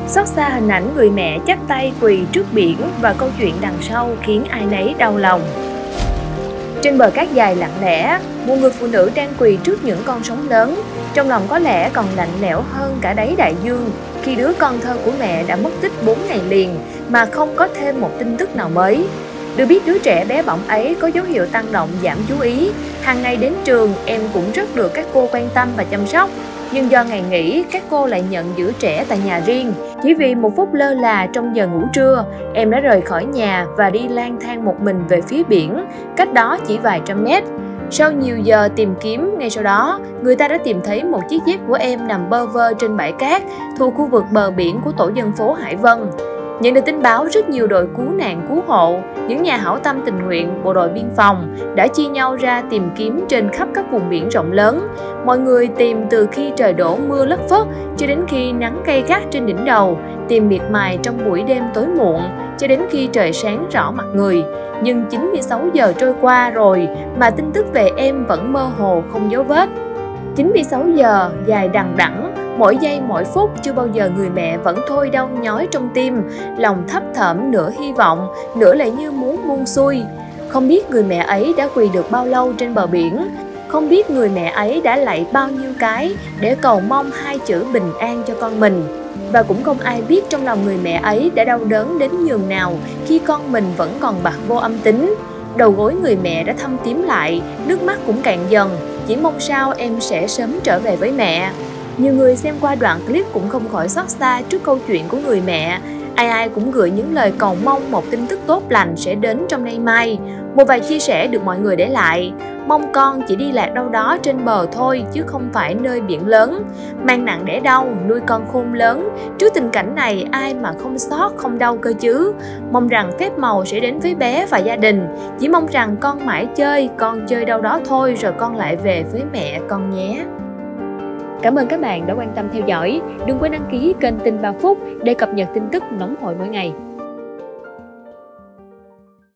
Xót xa hình ảnh người mẹ chắp tay quỳ trước biển và câu chuyện đằng sau khiến ai nấy đau lòng. Trên bờ cát dài lặng lẽ, một người phụ nữ đang quỳ trước những con sóng lớn, trong lòng có lẽ còn lạnh lẽo hơn cả đáy đại dương khi đứa con thơ của mẹ đã mất tích 4 ngày liền mà không có thêm một tin tức nào mới. Được biết đứa trẻ bé bỏng ấy có dấu hiệu tăng động giảm chú ý, hàng ngày đến trường em cũng rất được các cô quan tâm và chăm sóc. Nhưng do ngày nghỉ, các cô lại nhận giữ trẻ tại nhà riêng. Chỉ vì một phút lơ là trong giờ ngủ trưa, em đã rời khỏi nhà và đi lang thang một mình về phía biển, cách đó chỉ vài trăm mét. Sau nhiều giờ tìm kiếm, ngay sau đó, người ta đã tìm thấy một chiếc dép của em nằm bơ vơ trên bãi cát thuộc khu vực bờ biển của tổ dân phố Hải Vân. Nhận được tin báo, rất nhiều đội cứu nạn cứu hộ, những nhà hảo tâm tình nguyện, bộ đội biên phòng đã chia nhau ra tìm kiếm trên khắp các vùng biển rộng lớn. Mọi người tìm từ khi trời đổ mưa lất phất cho đến khi nắng gay gắt trên đỉnh đầu, tìm miệt mài trong buổi đêm tối muộn cho đến khi trời sáng rõ mặt người. Nhưng 96 giờ trôi qua rồi mà tin tức về em vẫn mơ hồ không dấu vết. 96 giờ dài đằng đẵng, mỗi giây mỗi phút chưa bao giờ người mẹ vẫn thôi đau nhói trong tim, lòng thấp thỏm nửa hy vọng, nửa lại như muốn buông xuôi. Không biết người mẹ ấy đã quỳ được bao lâu trên bờ biển, không biết người mẹ ấy đã lạy bao nhiêu cái để cầu mong hai chữ bình an cho con mình. Và cũng không ai biết trong lòng người mẹ ấy đã đau đớn đến nhường nào khi con mình vẫn còn bặt vô âm tính. Đầu gối người mẹ đã thâm tím lại, nước mắt cũng cạn dần, chỉ mong sao em sẽ sớm trở về với mẹ. Nhiều người xem qua đoạn clip cũng không khỏi xót xa trước câu chuyện của người mẹ. Ai cũng gửi những lời cầu mong một tin tức tốt lành sẽ đến trong nay mai. Một vài chia sẻ được mọi người để lại: mong con chỉ đi lạc đâu đó trên bờ thôi chứ không phải nơi biển lớn. Mang nặng đẻ đau, nuôi con khôn lớn. Trước tình cảnh này ai mà không xót không đau cơ chứ. Mong rằng phép màu sẽ đến với bé và gia đình. Chỉ mong rằng con mãi chơi, con chơi đâu đó thôi rồi con lại về với mẹ con nhé. Cảm ơn các bạn đã quan tâm theo dõi. Đừng quên đăng ký kênh Tin 3 Phút để cập nhật tin tức nóng hổi mỗi ngày.